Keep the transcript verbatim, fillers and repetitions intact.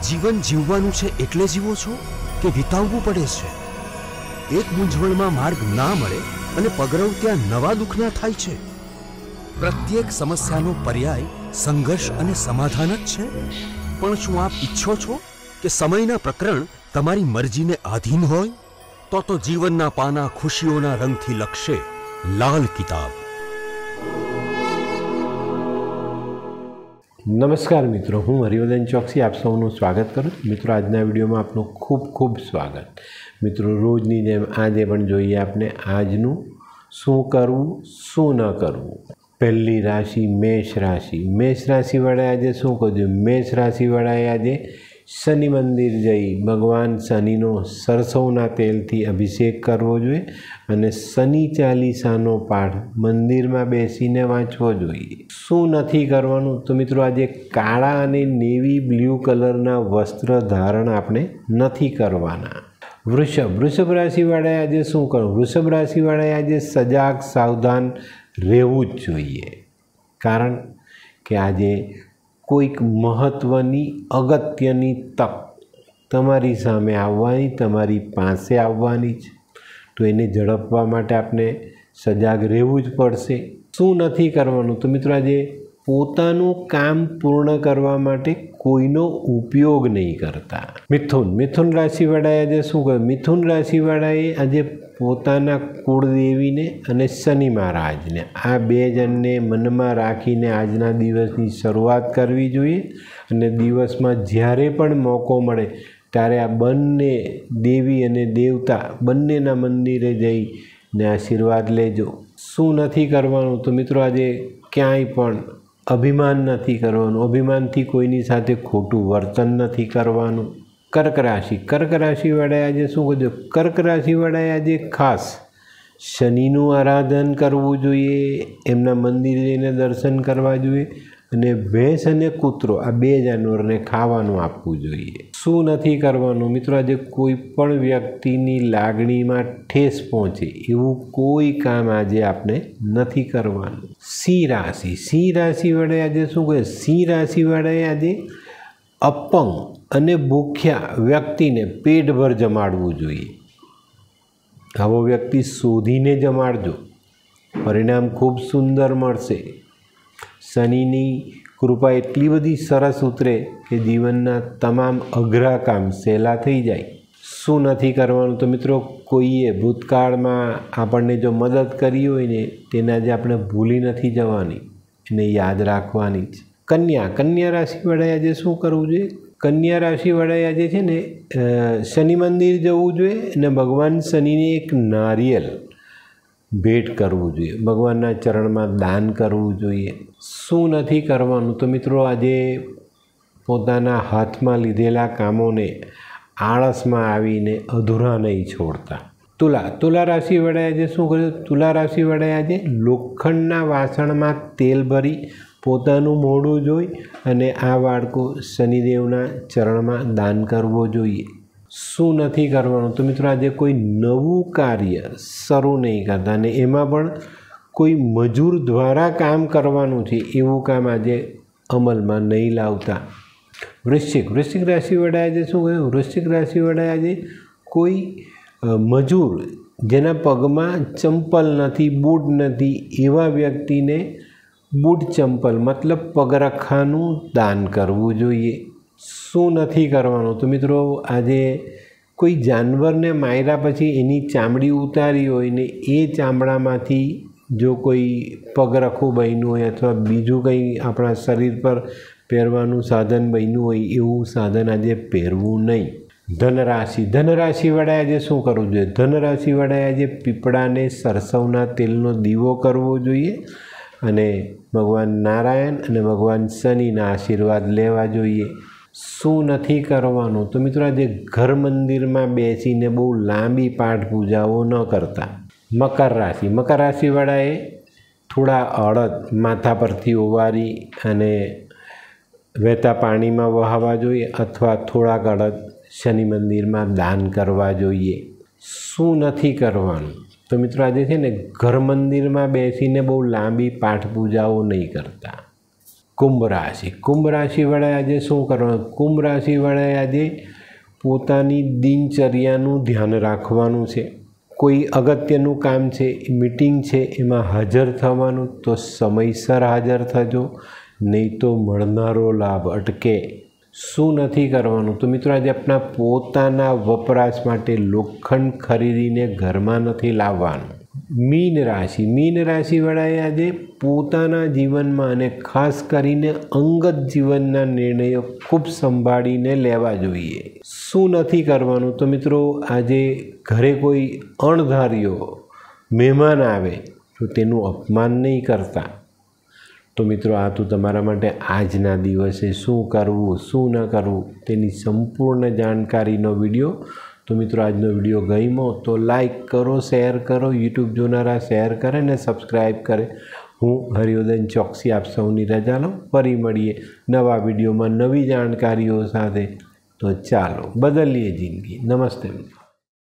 જીવન જીવવાનું છે એટલે જીવો છો કે વિતાવવું પડે છે? એક મૂંઝવણમાં માર્ગ ના મળે અને પગરવ ત્યાં નવા દુઃખના થાય છે. પ્રત્યેક સમસ્યાનો પર્યાય સંઘર્ષ અને સમાધાન જ છે. પણ શું આપ ઈચ્છો છો કે સમયના પ્રકરણ તમારી મરજીને આધીન હોય? તો તો જીવનના પાના ખુશીઓના રંગથી લખશે લાલ કિતાબ. નમસ્કાર મિત્રો, હું હરિવર્ધન ચોકસી આપ સૌનું સ્વાગત કરું. મિત્રો, આજના વિડીયોમાં આપનું ખૂબ ખૂબ સ્વાગત. મિત્રો, રોજની જેમ આજે પણ જોઈએ આપણે આજનું શું કરવું શું ન કરવું. પહેલી રાશિ મેષ રાશિ. મેષ રાશિવાળાએ આજે શું કર્યું? મેષ રાશિવાળાએ આજે શનિ મંદિર જઈ ભગવાન શનિનો સરસવના તેલથી અભિષેક કરવો જોઈએ અને શનિ ચાલીસાનો પાઠ મંદિરમાં બેસીને વાંચવો જોઈએ. શું નથી કરવાનું? તો મિત્રો, આજે કાળા અને નેવી બ્લુ કલરના વસ્ત્ર ધારણ આપણે નથી કરવાના. વૃષભ વૃષભ રાશિવાળાએ આજે શું કરવું? વૃષભ રાશિવાળાએ આજે સજાગ સાવધાન રહેવું જ જોઈએ. કારણ કે આજે કોઈક મહત્ત્વની અગત્યની તક તમારી સામે આવવાની, તમારી પાસે આવવાની છે. તો એને ઝડપવા માટે આપણે સજાગ રહેવું જ પડશે. શું નથી કરવાનું? તો મિત્રો, આજે પોતાનું કામ પૂર્ણ કરવા માટે કોઈનો ઉપયોગ નહીં કરતા. મિથુન મિથુન રાશિવાળાએ આજે શું કહ્યું? મિથુન રાશિવાળાએ આજે પોતાના કુળદેવીને અને શનિ મહારાજને આ બે જણને મનમાં રાખીને આજના દિવસની શરૂઆત કરવી જોઈએ. અને દિવસમાં જ્યારે પણ મોકો મળે ત્યારે આ બંને દેવી અને દેવતા બંનેના મંદિરે જઈને આશીર્વાદ લેજો. શું નથી કરવાનું? તો મિત્રો, આજે ક્યાંય પણ અભિમાન નથી કરવાનું. અભિમાનથી કોઈની સાથે ખોટું વર્તન નથી કરવાનું. કર્ક રાશિ કર્ક રાશિવાળાએ આજે શું કર્યું? કર્ક રાશિવાળાએ આજે ખાસ શનિનું આરાધન કરવું જોઈએ, એમના મંદિરે જઈને દર્શન કરવા જોઈએ અને ભેંસ અને કૂતરો આ બે જાનવરને ખાવાનું આપવું જોઈએ. શું નથી કરવાનું? મિત્રો, આજે કોઈ પણ વ્યક્તિની લાગણીમાં ઠેસ પહોંચે એવું કોઈ કામ આજે આપણે નથી કરવાનું. સિંહ રાશિ સિંહ રાશિવાળાએ આજે શું કહે? સિંહ રાશિવાળાએ આજે અપંગ અને ભૂખ્યા વ્યક્તિને પેટભર જમાડવું જોઈએ. આવો વ્યક્તિ શોધીને જમાડજો, પરિણામ ખૂબ સુંદર મળશે. શનિની કૃપા એટલી બધી સરસ ઉતરે કે જીવનના તમામ અઘરા કામ સહેલા થઈ જાય. શું નથી કરવાનું? તો મિત્રો, કોઈએ ભૂતકાળમાં આપણને જો મદદ કરી હોય ને તેને આજે આપણે ભૂલી નથી જવાની, એને યાદ રાખવાની જ. કન્યા કન્યા રાશિવાળાએ આજે શું કરવું જોઈએ? કન્યા રાશિવાળાએ આજે છે ને શનિ મંદિર જવું જોઈએ અને ભગવાન શનિને એક નારિયેલ ભેટ કરવું જોઈએ, ભગવાનના ચરણમાં દાન કરવું જોઈએ. શું નથી કરવાનું? તો મિત્રો, આજે પોતાના હાથમાં લીધેલા કામોને આળસમાં આવીને અધૂરા નહીં છોડતા. તુલા તુલા રાશિવાળાએ આજે શું કર્યું? તુલા રાશિવાળાએ આજે લોખંડના વાસણમાં તેલ ભરી પોતાનું મોઢું જોઈ અને આ બાળકો શનિદેવના ચરણમાં દાન કરવો જોઈએ. શું નથી કરવાનું? તો મિત્રો, આજે કોઈ નવું કાર્ય શરૂ નહીં કરતા અને એમાં પણ કોઈ મજૂર દ્વારા કામ કરવાનું છે એવું કામ આજે અમલમાં નહીં લાવતા. વૃશ્ચિક વૃશ્ચિક રાશિવાળાએ આજે શું કહ્યું? વૃશ્ચિક રાશિવાળાએ આજે કોઈ મજૂર જેના પગમાં ચંપલ નથી, બૂટ નથી, એવા વ્યક્તિને બૂટ ચંપલ મતલબ પગરખાનું દાન કરવું જોઈએ. શું નથી કરવાનું? તો મિત્રો, આજે કોઈ જાનવરને માર્યા પછી એની ચામડી ઉતારી હોય ને એ ચામડામાંથી જો કોઈ પગરખું બન્યું હોય અથવા બીજું કંઈ આપણા શરીર પર પહેરવાનું સાધન બન્યું હોય એવું સાધન આજે પહેરવું નહીં. ધનરાશિ ધનરાશિવાળાએ આજે શું કરવું જોઈએ? ધનરાશિવાળાએ આજે પીપળાને સરસવના તેલનો દીવો કરવો જોઈએ અને ભગવાન નારાયણ અને ભગવાન શનિના આશીર્વાદ લેવા જોઈએ. શું નથી કરવાનું? તો મિત્રો, આજે ઘર મંદિરમાં બેસીને બહુ લાંબી પાઠ પૂજાઓ ન કરતા. મકર રાશિ મકર રાશિવાળાએ થોડા અડદ માથા પરથી ઓવારી અને વહેતા પાણીમાં વહાવા જોઈએ અથવા થોડાક અડદ શનિ મંદિરમાં દાન કરવા જોઈએ. શું નથી કરવાનું? તો મિત્રો, આજે છે ને ઘર મંદિરમાં બેસીને બહુ લાંબી પાઠ પૂજાઓ નહીં કરતા. કુંભ રાશિ કુંભ રાશિવાળાએ આજે શું કરવાનું? કુંભ રાશિવાળાએ આજે પોતાની દિનચર્યાનું ધ્યાન રાખવાનું છે. કોઈ અગત્યનું કામ છે, મીટિંગ છે, એમાં હાજર થવાનું, તો સમયસર હાજર થજો, નહીં તો મળનારો લાભ અટકે. શું નથી કરવાનું? તો મિત્રો આજે આપણા પોતાના વપરાશ માટે લોખંડ ખરીદીને ઘરમાં નથી લાવવાનું. મીન રાશિ મીન રાશિવાળાએ આજે પોતાના જીવનમાં અને ખાસ કરીને અંગત જીવનના નિર્ણયો ખૂબ સંભાળીને લેવા જોઈએ. શું નથી કરવાનું? તો મિત્રો આજે ઘરે કોઈ અણધાર્યો મહેમાન આવે તો તેનું અપમાન નહીં કરતા. તો મિત્રો આ તો તમારા માટે આજના દિવસે શું કરવું શું ન કરવું તેની સંપૂર્ણ જાણકારીનો વિડીયો. તો મિત્રો આજનો વિડીયો ગમ્યો તો લાઈક કરો, શેર કરો, યુટ્યુબ જોનારા શેર કરે ને સબસ્ક્રાઈબ કરે. હું હરિવર્ધન ચોકસી આપ સૌની રજા લઉં. ફરી મળીએ નવા વિડીયોમાં નવી જાણકારીઓ સાથે. તો ચાલો બદલીએ જિંદગી. નમસ્તે મિત્રો.